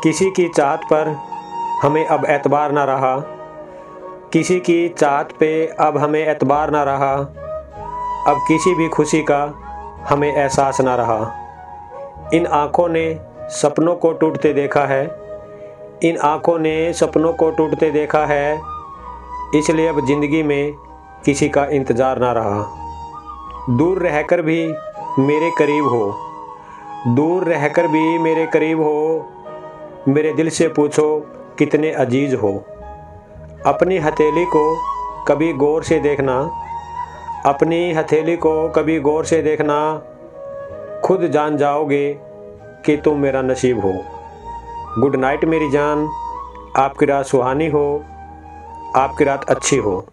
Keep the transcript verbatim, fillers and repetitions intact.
किसी की चाहत पर हमें अब एतबार ना रहा, किसी की चाहत पे अब हमें एतबार ना रहा, अब किसी भी खुशी का हमें एहसास ना रहा। इन आँखों ने सपनों को टूटते देखा है, इन आँखों ने सपनों को टूटते देखा है, इसलिए अब ज़िंदगी में किसी का इंतज़ार ना रहा। दूर रहकर भी मेरे करीब हो, दूर रहकर भी मेरे करीब हो, मेरे दिल से पूछो कितने अजीज हो। अपनी हथेली को कभी गौर से देखना, अपनी हथेली को कभी गौर से देखना, खुद जान जाओगे कि तुम मेरा नसीब हो। गुड नाइट मेरी जान, आपकी रात सुहानी हो, आपकी रात अच्छी हो।